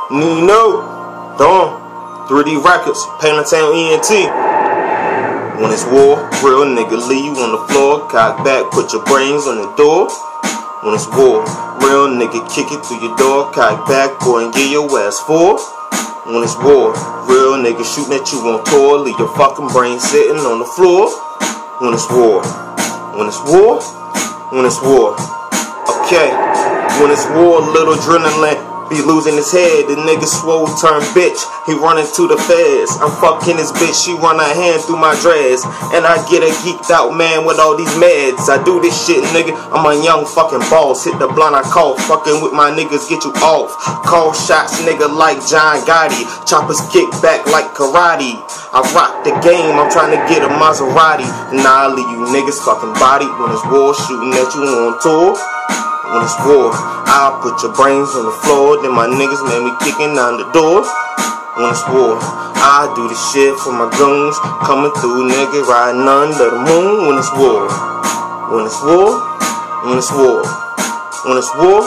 Nino, Dawn, 3D Records, Paintown ENT. When it's war, real nigga leave you on the floor. Cock back, put your brains on the door. When it's war, real nigga kick it through your door. Cock back, boy, and get your ass for. When it's war, real nigga shooting at you on tour. Leave your fucking brain sitting on the floor. When it's war, when it's war, when it's war. Okay, when it's war, little adrenaline be losing his head. The nigga swole turn bitch, he running to the feds. I'm fucking this bitch, she run her hand through my dreads. And I get a geeked out man with all these meds. I do this shit, nigga, I'm a young fucking boss. Hit the blunt, I cough, fucking with my niggas get you off. Call shots, nigga, like John Gotti. Choppers kick back like karate. I rock the game, I'm trying to get a Maserati. And I'll leave you niggas fucking body. When it's war, shooting at you on tour. When it's war, I'll put your brains on the floor. Then my niggas made me kicking down the door. When it's war, I do the shit for my goons. Coming through, nigga, riding under the moon. When it's war, when it's war, when it's war, when it's war,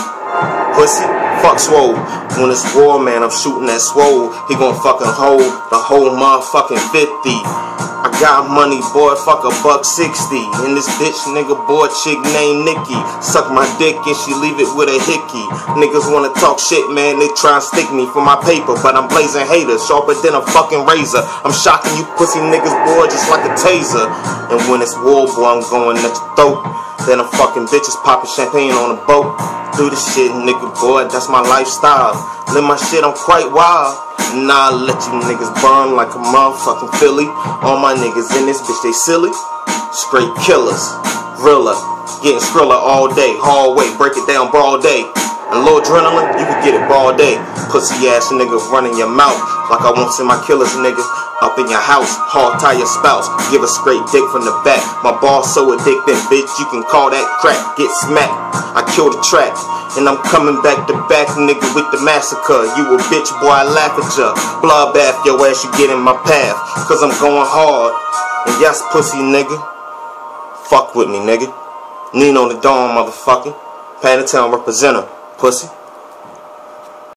pussy, fuck swole. When it's war, man, I'm shooting that swole. He gon' fucking hold the whole motherfucking 50. I got money, boy, fuck $1.60. And this bitch nigga boy chick named Nikki suck my dick and she leave it with a hickey. Niggas wanna talk shit, man, they try and stick me for my paper, but I'm blazing haters, sharper than a fucking razor. I'm shocking you pussy niggas, boy, just like a taser. And when it's war, boy, I'm going at your throat. Then I'm fucking bitches popping champagne on a boat. Do this shit, nigga, boy, that's my lifestyle. Live my shit, I'm quite wild. And I'll let you niggas burn like a motherfucking Philly. All my niggas in this bitch, they silly. Straight killers, realer, getting skriller all day. Hallway, break it down broad day. And low adrenaline, you can get it broad day. Pussy ass nigga running your mouth like I won't send my killers, nigga. Up in your house, hard tie your spouse. Give a straight dick from the back. My ball's so addicting, bitch, you can call that crack. Get smacked, I kill the track. And I'm coming back to back, nigga, with the massacre. You a bitch, boy, I laugh at ya. Bloodbath, your ass, you get in my path. Cause I'm going hard. And yes, pussy, nigga. Fuck with me, nigga. Nino the Dawn, motherfucker. Paintown representative, pussy.